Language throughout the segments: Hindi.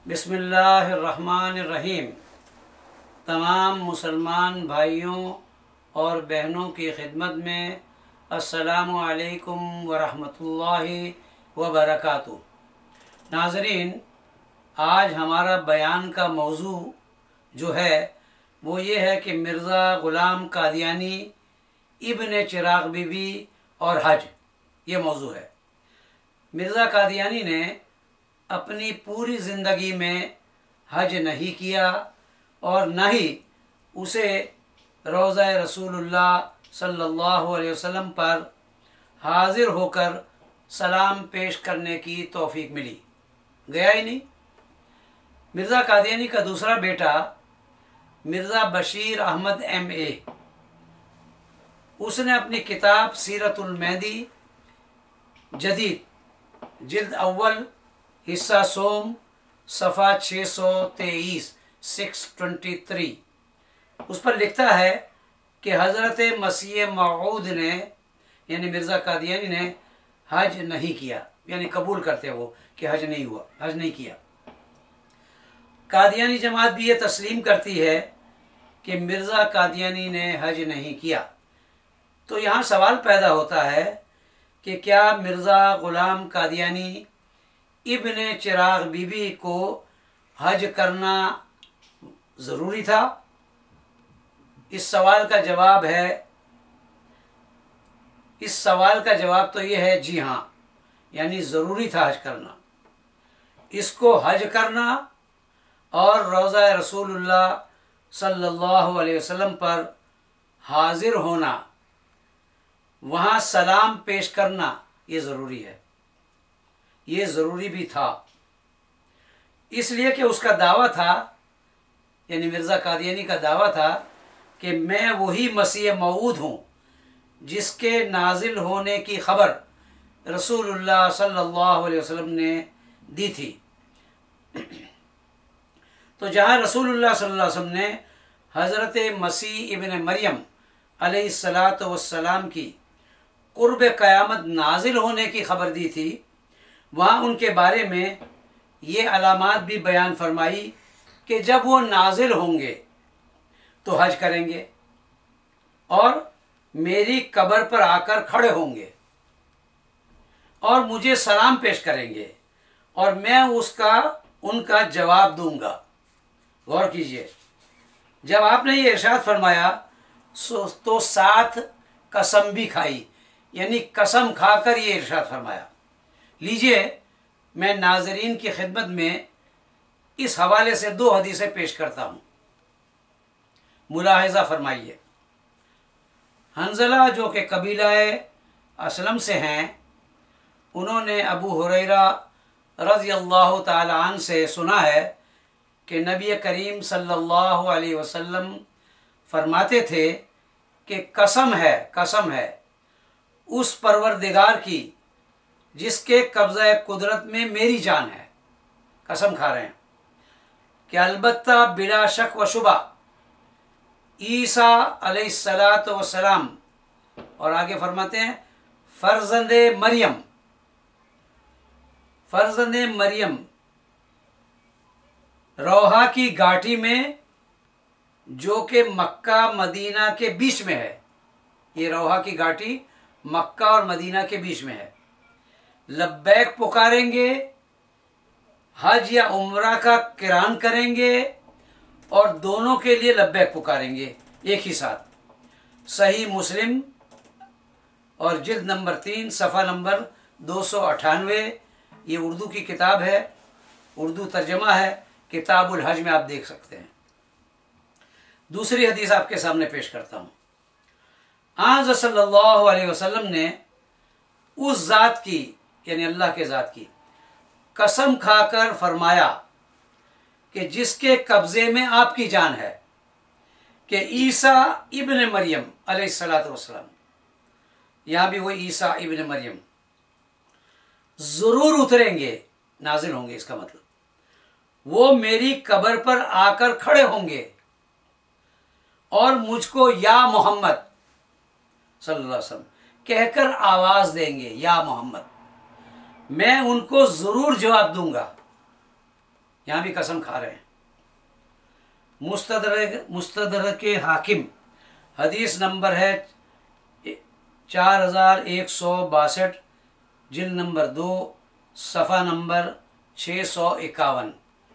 बिस्मिल्लाहिर्रहमानिर्रहीम। तमाम मुसलमान भाइयों और बहनों की खिदमत में अस्सलामु अलैकुम वरहमतुल्लाहि वबरकातुहू। नाज़रीन, आज हमारा बयान का मौजू जो है वो ये है कि मिर्ज़ा ग़ुलाम कादियानी, इब्न चिराग बीबी और हज, ये मौजू है। मिर्ज़ा कादियानी ने अपनी पूरी ज़िंदगी में हज नहीं किया और न ही उसे रोज़ा रसूलुल्लाह सल्लल्लाहु अलैहि वसल्लम पर हाज़िर होकर सलाम पेश करने की तौफ़ीक मिली, गया ही नहीं। मिर्ज़ा कादियानी का दूसरा बेटा मिर्ज़ा बशीर अहमद MA, उसने अपनी किताब सीरतुल मेहदी जदीद जिल्द अव्वल हिस्सा सोम सफ़ा 623 623 उस पर लिखता है कि हज़रत मसीह मऊद ने यानी मिर्ज़ा कादियानी ने हज नहीं किया, यानी कबूल करते वो कि हज नहीं हुआ, हज नहीं किया। कादियानी जमात भी ये तस्लीम करती है कि मिर्ज़ा कादियानी ने हज नहीं किया। तो यहाँ सवाल पैदा होता है कि क्या मिर्ज़ा ग़ुलाम कादियानी इब्न चिराग बीबी को हज करना ज़रूरी था? इस सवाल का जवाब तो ये है जी हाँ, यानी ज़रूरी था हज करना। इसको हज करना और रोज़ा रसूलुल्लाह सल्लल्लाहु अलैहि वसल्लम पर हाज़िर होना, वहाँ सलाम पेश करना, ये ज़रूरी है, ये ज़रूरी भी था। इसलिए कि उसका दावा था, यानी मिर्ज़ा कादियानी का दावा था कि मैं वही मसीह मऊद हूँ जिसके नाजिल होने की ख़बर रसूलुल्लाह सल्लल्लाहु अलैहि वसल्लम ने दी थी। तो जहाँ रसूलुल्लाह सल्लल्लाहु अलैहि वसल्लम ने हज़रत मसीह इब्न मरियम अलैहिस्सलातु वस्सलाम की क़ुर्ब क़यामत नाजिल होने की ख़बर दी थी, वहाँ उनके बारे में ये अलामात भी बयान फरमाई कि जब वो नाजिल होंगे तो हज करेंगे और मेरी कब्र पर आकर खड़े होंगे और मुझे सलाम पेश करेंगे और मैं उनका जवाब दूंगा। गौर कीजिए, जब आपने ये इरशाद फरमाया तो साथ कसम भी खाई, यानी कसम खाकर ये इरशाद फरमाया। लीजिए, मैं नाज़रीन की खिदमत में इस हवाले से 2 हदीसें पेश करता हूँ, मुलाहिज़ा फरमाइए। हंज़ला जो कि कबीलाए असलम से हैं, उन्होंने अबू हुरैरा रज़ियल्लाहु ताला अन्हु से सुना है कि नबी करीम सल्लल्लाहु अलैहि वसल्लम फरमाते थे कि कसम है उस परवरदिगार की जिसके कब्ज़ा कुदरत में मेरी जान है, कसम खा रहे हैं कि अलबत्ता बिला शक व शुबा ईसा अलैहिस्सलातु वस्सलाम, और आगे फरमाते हैं फर्जंदे मरियम रोहा की घाटी में जो कि मक्का मदीना के बीच में है। ये रोहा की घाटी मक्का और मदीना के बीच में है। लब्बैक पुकारेंगे, हज या उम्रा का किरान करेंगे और दोनों के लिए लब्बैक पुकारेंगे एक ही साथ। सही मुस्लिम और जिल्द नंबर 3 सफ़ा नंबर 298, ये उर्दू की किताब है, उर्दू तर्जमा है, किताबुल हज में आप देख सकते हैं। दूसरी हदीस आपके सामने पेश करता हूँ। आज सल्लल्लाहु अलैहि वसल्लम ने उस ज़ात की, यानी अल्लाह के ज़ात की कसम खाकर फरमाया कि जिसके कब्ज़े में आपकी जान है, कि ईसा इब्न मरियम अलैहिस्सलातु वस्सलाम, यहाँ भी वही ईसा इब्न मरियम ज़रूर उतरेंगे, नाजिल होंगे, इसका मतलब वो मेरी कब्र पर आकर खड़े होंगे और मुझको या मोहम्मद सल्लल्लाहु अलैहि वसल्लम कहकर आवाज़ देंगे, या मोहम्मद। मैं उनको ज़रूर जवाब दूंगा, यहाँ भी कसम खा रहे हैं। मुस्तदरक के हाकिम हदीस नंबर है 4162, जिल्द नंबर 2, सफ़ा नंबर 651।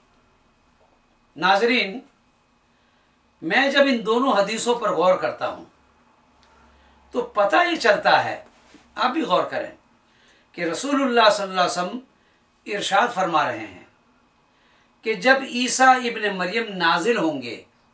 नाजरीन, मैं जब इन दोनों हदीसों पर गौर करता हूँ तो पता ही चलता है, आप भी गौर करें, कि रसूलुल्लाह सल्लल्लाहु अलैहि वसल्लम इरशाद फरमा रहे हैं कि जब ईसा इब्न मरियम नाजिल होंगे,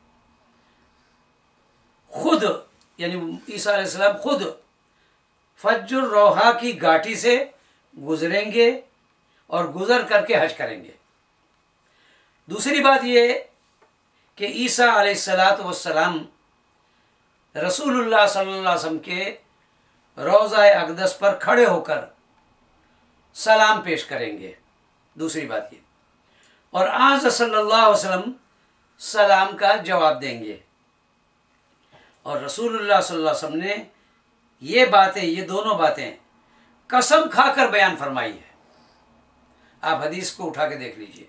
खुद यानी ईसा अलैहिस्सलाम खुद फज्जुर रोहा की घाटी से गुजरेंगे और गुजर करके हज करेंगे। दूसरी बात ये कि ईसा अलैहिस्सलातु वस्सलाम रसूलुल्लाह सल्लल्लाहु अलैहि वसल्लम के रोज़ा अक़दस पर खड़े होकर सलाम पेश करेंगे। दूसरी बात ये, और आज़ सल्लल्लाहु अलैहि वसल्लम सलाम का जवाब देंगे। और रसूलुल्लाह सल्लल्लाहु अलैहि वसल्लम ने ये बातें, ये दोनों बातें कसम खाकर बयान फरमाई है। आप हदीस को उठा के देख लीजिए,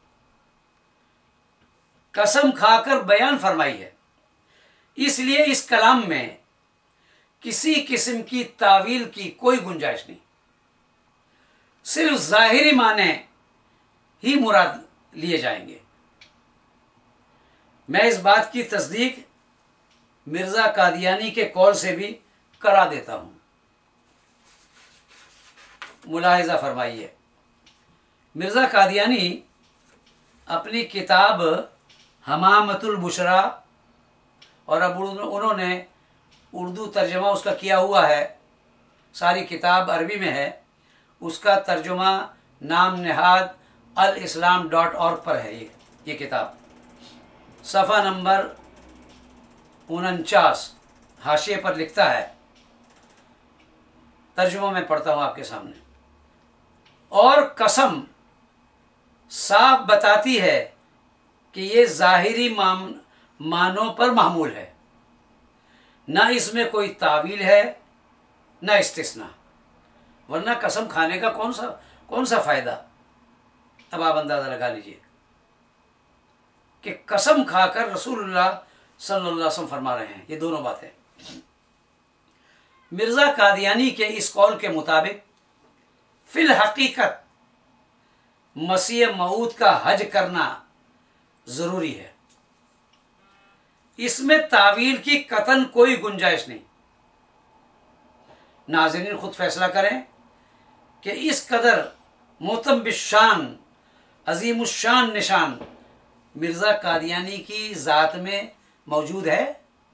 कसम खाकर बयान फरमाई है। इसलिए इस कलाम में किसी किस्म की तावील की कोई गुंजाइश नहीं, सिर्फ ज़ाहिरी माने ही मुराद लिए जाएंगे। मैं इस बात की तस्दीक मिर्ज़ा कादियानी के कौल से भी करा देता हूँ। मुलाहिज़ा फरमाइए, मिर्ज़ा कादियानी अपनी किताब हमामतुल बुशरा, और अब उन्होंने उर्दू तर्जमा उसका किया हुआ है, सारी किताब अरबी में है, उसका तर्जुमा नाम नहाद अल islam.org पर है। ये किताब सफ़ा नंबर 49 हाशिए पर लिखता है, तर्जुमा मैं पढ़ता हूँ आपके सामने। और कसम साफ बताती है कि ये ज़ाहिरी मानों पर मामूल है, ना इसमें कोई तावील है ना इस्तिस्ना, वरना कसम खाने का कौन सा फ़ायदा। अब आप अंदाज़ा लगा लीजिए कि कसम खाकर रसूलुल्लाह सल्लल्लाहु अलैहि वसल्लम फरमा रहे हैं ये दोनों बातें। मिर्ज़ा कादियानी के इस कौल के मुताबिक फिल हकीकत मसीह मऊद का हज करना ज़रूरी है, इसमें तावील की कतन कोई गुंजाइश नहीं। नाज़रीन खुद फैसला करें कि इस कदर मोहतम बिशान अजीमुशान निशान मिर्ज़ा कादियानी की ज़ात में मौजूद है।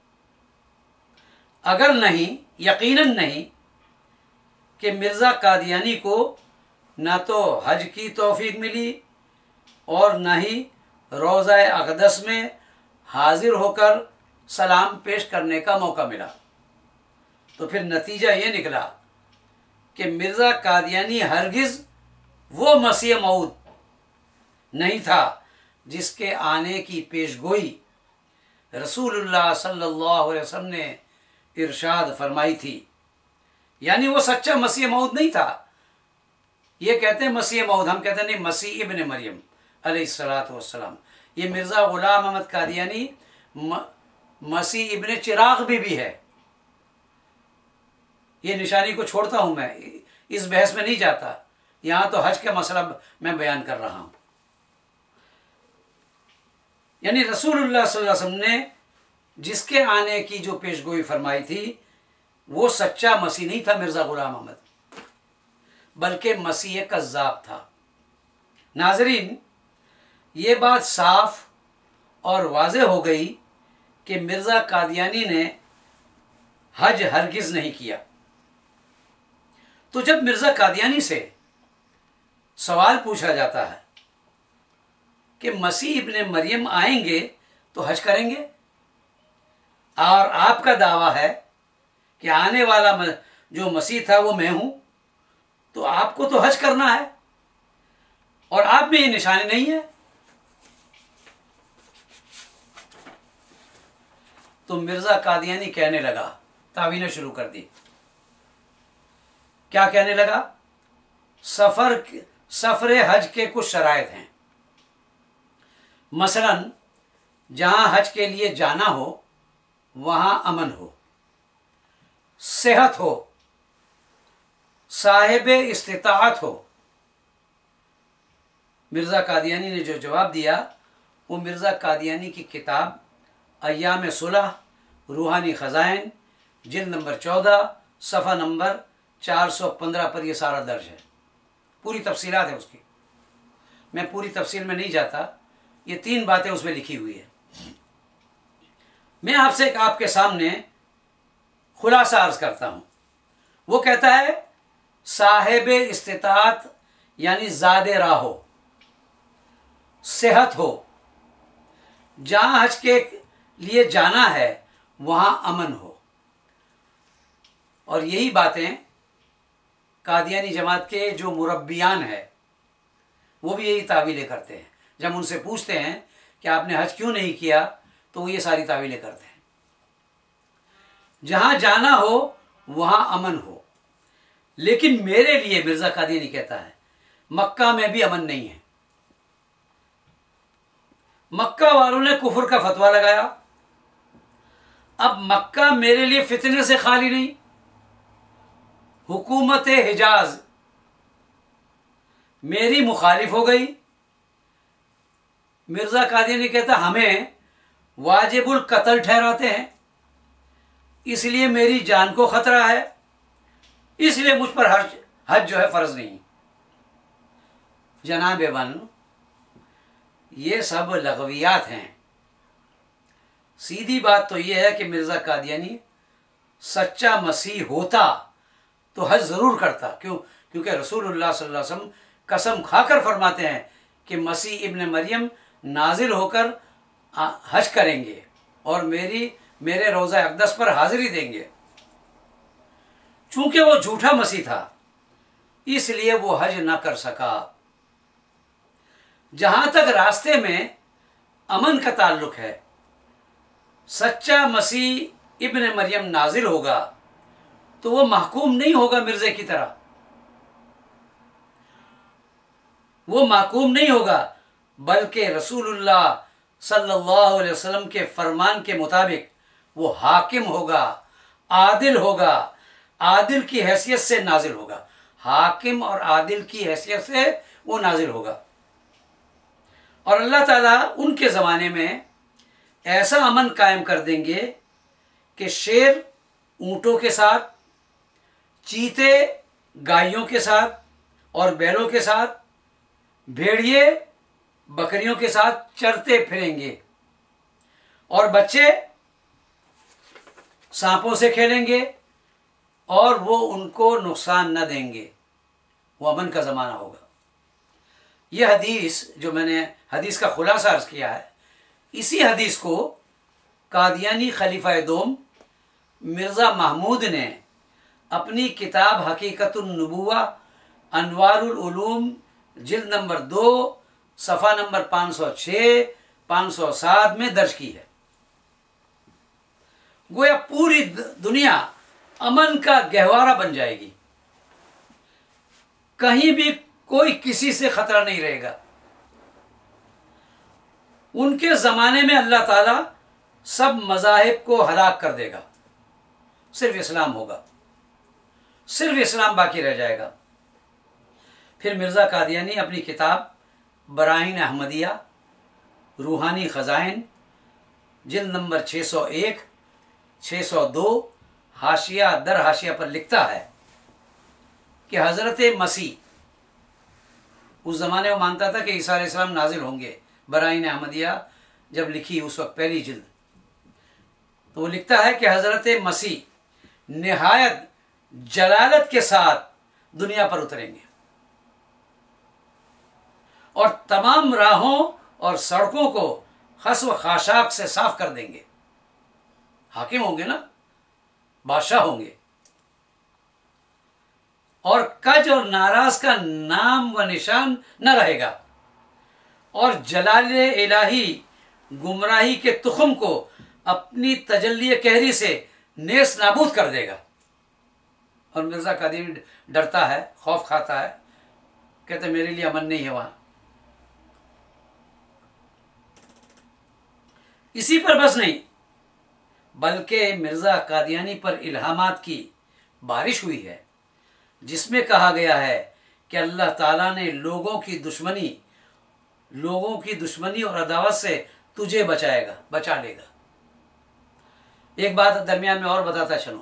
अगर नहीं, यकीनन नहीं कि मिर्ज़ा कादियानी को ना तो हज की तौफीक मिली और ना ही रोज़ा अक़दस में हाजिर होकर सलाम पेश करने का मौका मिला, तो फिर नतीजा ये निकला कि मिर्ज़ा कादियानी हरगिज़ वो मसीह मऊद नहीं था जिसके आने की पेशगोई रसूलुल्लाह सल्लल्लाहु अलैहि वसल्लम ने इरशाद फरमाई थी। यानी वो सच्चा मसीह मऊद नहीं था। ये कहते हैं मसीह मऊद, हम कहते नहीं, मसीह इब्न मरियम अलैहिस्सलातु वस्सलाम। ये मिर्ज़ा ग़ुलाम अहमद कादियानी मसीह इब्न चिराग भी है। ये निशानी को छोड़ता हूँ, मैं इस बहस में नहीं जाता, यहाँ तो हज का मसला मैं बयान कर रहा हूँ। यानी रसूलुल्लाह सल्लल्लाहु अलैहि वसल्लम ने जिसके आने की जो पेशगोई फरमाई थी वो सच्चा मसीह नहीं था मिर्ज़ा ग़ुलाम अहमद, बल्कि मसीह कज़्ज़ाब था। नाज़रीन, ये बात साफ और वाज़ेह हो गई कि मिर्ज़ा कादियानी ने हज हरगिज़ नहीं किया। तो जब मिर्ज़ा कादियानी से सवाल पूछा जाता है कि मसीह इब्न मरियम आएंगे तो हज करेंगे, और आपका दावा है कि आने वाला जो मसीह था वो मैं हूं, तो आपको तो हज करना है और आप में ये निशानी नहीं है। तो मिर्ज़ा कादियानी कहने लगा, तावीलें शुरू कर दी। क्या कहने लगा? सफ़र हज के कुछ शराइत हैं। मसलन जहाँ हज के लिए जाना हो वहाँ अमन हो, सेहत हो, साहिब इस्तिताअत हो। मिर्ज़ा कादियानी ने जो जवाब दिया वो मिर्ज़ा कादियानी की किताब अय्याम सुलह रूहानी ख़ज़ाइन जिल्द नंबर 14 सफ़ा नंबर 415 पर यह सारा दर्ज है। पूरी तफसीलात है उसकी, मैं पूरी तफसील में नहीं जाता, ये 3 बातें उसमें लिखी हुई है। मैं आपसे आपके सामने खुलासा अर्ज करता हूँ। वो कहता है साहिब इस्तिताअत यानी ज़ादे राह हो, सेहत हो, जहाँ हज के लिए जाना है वहाँ अमन हो। और यही बातें कादियानी जमात के जो मुरब्बियान है वो भी यही तावीलें करते हैं। जब उनसे पूछते हैं कि आपने हज क्यों नहीं किया तो वो ये सारी तावीलें करते हैं। जहाँ जाना हो वहाँ अमन हो, लेकिन मेरे लिए मिर्ज़ा कादियानी कहता है मक्का में भी अमन नहीं है। मक्का वालों ने कुफर का फतवा लगाया। अब मक्का मेरे लिए फितने से खाली नहीं। हुकूमत हिजाज मेरी मुखालिफ हो गई। मिर्ज़ा कादियानी कहता हमें वाजिबुल कत्ल ठहराते हैं, इसलिए मेरी जान को खतरा है, इसलिए मुझ पर हज जो है फर्ज नहीं। जनाब बन ये सब लगवियात हैं। सीधी बात तो यह है कि मिर्ज़ा कादियानी सच्चा मसीह होता तो हज ज़रूर करता। क्यों? क्योंकि रसूलुल्लाह सल्लल्लाहु अलैहि वसल्लम कसम खाकर फरमाते हैं कि मसीह इब्न मरियम नाजिल होकर हज करेंगे और मेरे रोज़ा अक़दस पर हाज़िरी देंगे। चूंकि वो झूठा मसीह था इसलिए वो हज ना कर सका। जहाँ तक रास्ते में अमन का ताल्लुक है, सच्चा मसीह इब्न मरियम नाजिल होगा तो वो महकूम नहीं होगा मिर्ज़े की तरह। वो महकूम नहीं होगा, बल्कि रसूलुल्लाह सल्लल्लाहु अलैहि वसल्लम के फरमान के मुताबिक वो हाकिम होगा, आदिल होगा, आदिल की हैसियत से नाजिल होगा। हाकिम और आदिल की हैसियत से वो नाजिल होगा। और अल्लाह ताला उनके ज़माने में ऐसा अमन कायम कर देंगे कि शेर ऊँटों के साथ, चीते गायों के साथ और बैलों के साथ, भेड़िए बकरियों के साथ चरते फिरेंगे और बच्चे सांपों से खेलेंगे और वो उनको नुकसान न देंगे। वो अमन का ज़माना होगा। यह हदीस जो मैंने हदीस का खुलासा अर्ज़ किया है, इसी हदीस को कादियानी खलीफा दोम मिर्ज़ा महमूद ने अपनी किताब हकीकतुन नबुव्वा अनवारुल उलूम जिल्द नंबर 2 सफ़ा नंबर 506 507 में दर्ज की है। गोया पूरी दुनिया अमन का गहवारा बन जाएगी, कहीं भी कोई किसी से खतरा नहीं रहेगा। उनके ज़माने में अल्लाह ताला सब मज़ाहिब को हलाक कर देगा, सिर्फ इस्लाम होगा, सिर्फ इस्लाम बाकी रह जाएगा। फिर मिर्ज़ा कादियानी अपनी किताब बराहीन अहमदिया रूहानी ख़ज़ाइन जिल्द नंबर 601 602 हाशिया दर हाशिया पर लिखता है कि हज़रत मसीह उस ज़माने में मानता था कि ईसा अलैहिस्सलाम नाजिल होंगे। बराहीन अहमदिया जब लिखी उस वक्त पहली जिल्द, तो वो लिखता है कि हज़रत मसीह निहायत जलालत के साथ दुनिया पर उतरेंगे और तमाम राहों और सड़कों को खस व खाशाक से साफ कर देंगे। हाकिम होंगे ना, बादशाह होंगे, और कज और नाराज का नाम व निशान न रहेगा और जलाले इलाही गुमराही के तुखम को अपनी तजल्ली कहरी से नेस नाबूद कर देगा। और मिर्ज़ा कादियानी डरता है, खौफ खाता है, कहते मेरे लिए अमन नहीं है वहाँ। इसी पर बस नहीं, बल्कि मिर्ज़ा कादियानी पर इल्हामात की बारिश हुई है, जिसमें कहा गया है कि अल्लाह ताला ने लोगों की दुश्मनी और अदावत से तुझे बचा लेगा। एक बात दरमियान में और बताता चलूं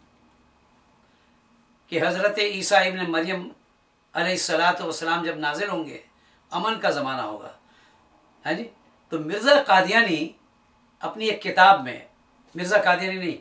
कि हज़रत ईसा इब्न मरियम अलैहिस्सलातु वस्सलाम जब नाजिल होंगे, अमन का ज़माना होगा, है जी, तो मिर्ज़ा कादियानी अपनी एक किताब में, मिर्ज़ा कादियानी नहीं,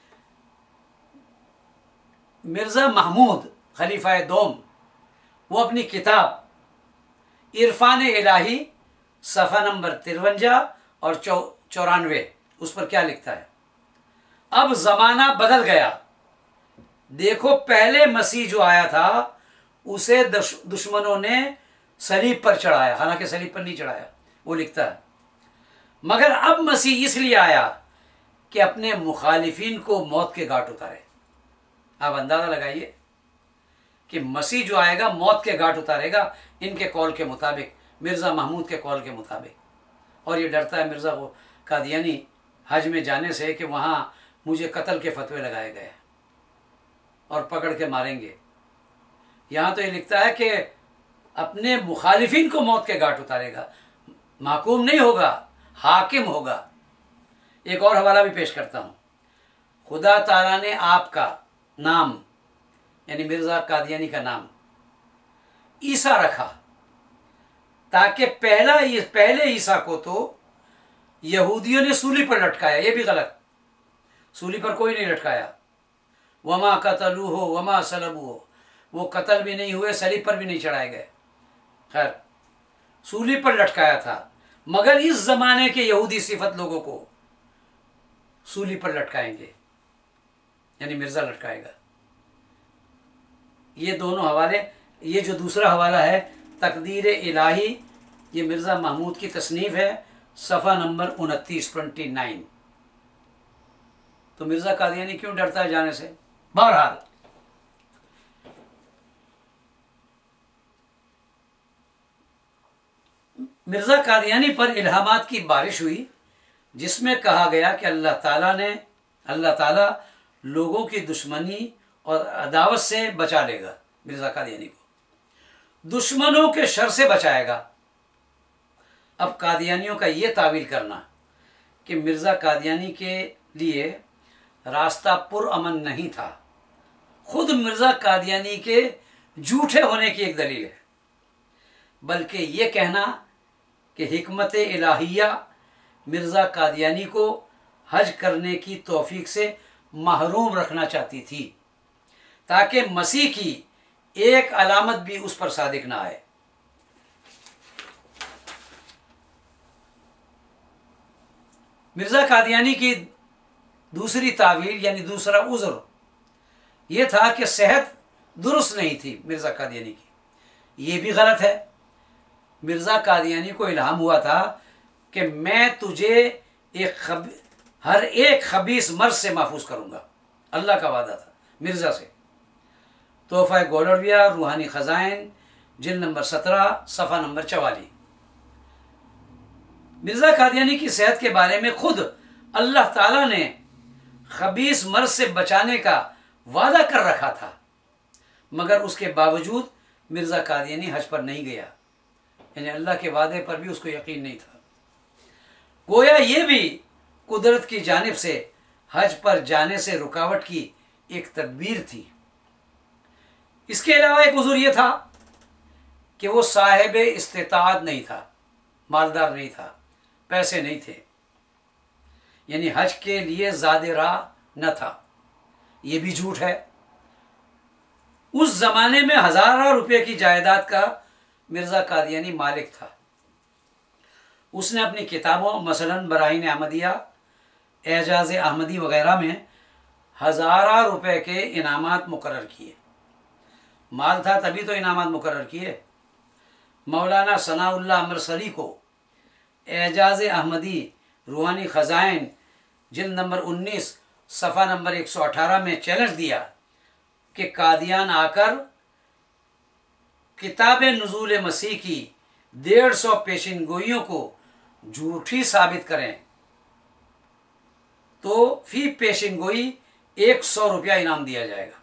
मिर्ज़ा महमूद खलीफा दोम, वो अपनी किताब इरफान इलाही सफ़ा नंबर 53 और 94 उस पर क्या लिखता है, अब ज़माना बदल गया, देखो पहले मसीह जो आया था उसे दुश्मनों ने सलीब पर चढ़ाया, हालांकि सलीब पर नहीं चढ़ाया, वो लिखता है, मगर अब मसीह इसलिए आया कि अपने मुखालिफिन को मौत के घाट उतारे। आप अंदाज़ा लगाइए कि मसीह जो आएगा मौत के घाट उतारेगा, इनके कौल के मुताबिक, मिर्ज़ा महमूद के कौल के मुताबिक। और ये डरता है मिर्ज़ा कादियानी हज में जाने से कि वहाँ मुझे कत्ल के फतवे लगाए गए और पकड़ के मारेंगे। यहाँ तो ये लिखता है कि अपने मुखालिफिन को मौत के घाट उतारेगा, महकूम नहीं होगा, हाकिम होगा। एक और हवाला भी पेश करता हूँ। खुदा ताला ने आपका नाम, यानी मिर्ज़ा कादियानी का नाम ईसा रखा, ताकि पहले ईसा को तो यहूदियों ने सूली पर लटकाया, ये भी गलत, सूली पर कोई नहीं लटकाया। वमा कतलू हो वमा सलबू हो, वो कत्ल भी नहीं हुए, सलीब पर भी नहीं चढ़ाए गए, खैर सूली पर लटकाया था। मगर इस ज़माने के यहूदी सिफत लोगों को सूली पर लटकाएंगे, यानी मिर्ज़ा लटकाएगा। ये दोनों हवाले, ये जो दूसरा हवाला है तकदीर इलाही, ये मिर्ज़ा महमूद की तसनीफ़ है, सफ़ा नंबर 29। तो मिर्ज़ा कादियानी क्यों डरता है जाने से? बहरहाल मिर्ज़ा कादियानी पर इल्हामात की बारिश हुई, जिसमें कहा गया कि अल्लाह ताला लोगों की दुश्मनी और अदावत से बचा लेगा, मिर्ज़ा कादियानी को दुश्मनों के शर से बचाएगा। अब कादियानियों का ये तावील करना कि मिर्ज़ा कादियानी के लिए रास्ता पुरअमन नहीं था, खुद मिर्ज़ा कादियानी के झूठे होने की एक दलील है। बल्कि ये कहना कि हिकमत इलाहिया मिर्ज़ा कादियानी को हज करने की तौफीक से महरूम रखना चाहती थी, ताकि मसीह की एक अलामत भी उस पर सादिक ना आए। मिर्ज़ा कादियानी की दूसरी तावील यानी दूसरा उज़्र ये था कि सेहत दुरुस्त नहीं थी मिर्ज़ा कादियानी की। ये भी गलत है। मिर्ज़ा कादियानी को इल्हाम हुआ था कि मैं तुझे हर एक खबीस मर्ज से महफूज करूँगा, अल्लाह का वादा था मिर्ज़ा से। तोहफ़ा गोलड़विया रूहानी ख़ज़ाइन जिल्द नंबर 17 सफ़ा नंबर 44। मिर्ज़ा कादियानी की सेहत के बारे में खुद अल्लाह ताला ने खबीस मर्ज से बचाने का वादा कर रखा था, मगर उसके बावजूद मिर्ज़ा कादियानी हज पर नहीं गया, यानी अल्लाह के वादे पर भी उसको यकीन नहीं था। गोया ये भी कुदरत की जानिब से हज पर जाने से रुकावट की एक तदबीर थी। इसके अलावा एक उज़ूर ये था कि वो साहिब इस्तिताअत नहीं था, मालदार नहीं था, पैसे नहीं थे, यानी हज के लिए ज़ादे राह न था। ये भी झूठ है। उस ज़माने में हज़ारों रुपये की जायदाद का मिर्ज़ा कादियानी मालिक था। उसने अपनी किताबों मसलन बराहीन अहमदिया, एजाज़ अहमदी वगैरह में हज़ारों रुपये के इनामात मुकर्रर किए। माल था तभी तो इनामात मुकर्रर किए। मौलाना सनाउल्लाह अमरसरी को एजाज़ अहमदी रूहानी ख़ज़ाइन जिल्द नंबर 19 सफ़ा नंबर 118 में चैलेंज दिया कि कादियान आकर किताब नुज़ूल मसीह की 150 पेशिन गोइयों को झूठी साबित करें तो फी पेशिन गोई 100 रुपया इनाम दिया जाएगा।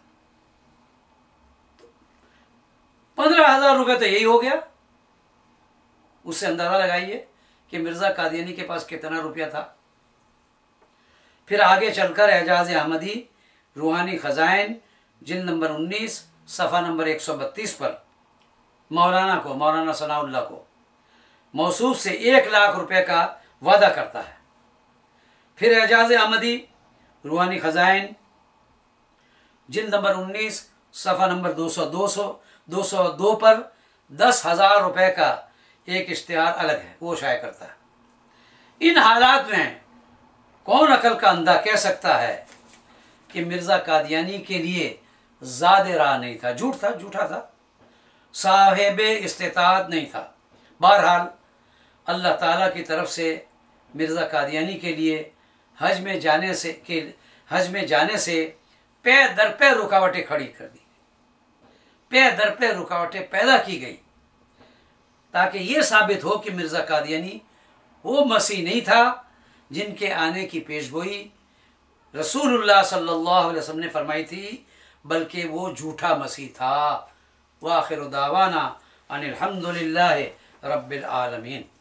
15,000 रुपये तो यही हो गया। उससे अंदाजा लगाइए कि मिर्ज़ा कादियानी के पास कितना रुपया था। फिर आगे चलकर एजाज अहमदी रूहानी खजाइन जिल्द नंबर 19 सफ़ा नंबर 132 पर मौलाना सनाउल्लाह को मौसूफ से 1 लाख रुपए का वादा करता है। फिर एजाज अहमदी रूहानी खजाइन जिल्द नंबर 19 सफ़ा नंबर 202 पर 10,000 रुपए का एक इश्तिहार अलग है, वो शाया करता है। इन हालात में कौन अकल का अंधा कह सकता है कि मिर्ज़ा कादियानी के लिए ज़ादे राह नहीं था, झूठा था, साहिब इस्तिताअत नहीं था। बहरहाल अल्लाह ताला की तरफ से मिर्ज़ा कादियानी के लिए हज में जाने से पे दर पे रुकावटें खड़ी कर दी, पे दर पे रुकावटें पैदा की गई, ताकि ये साबित हो कि मिर्ज़ा कादियानी वो मसीह नहीं था जिनके आने की पेशगोई रसूलुल्लाह सल्लल्लाहु अलैहि वसल्लम ने फरमाई थी, बल्कि वो झूठा मसीह था। व आखिर दावाना अनिल हम्दुलिल्लाहि रब्बिल आलमीन।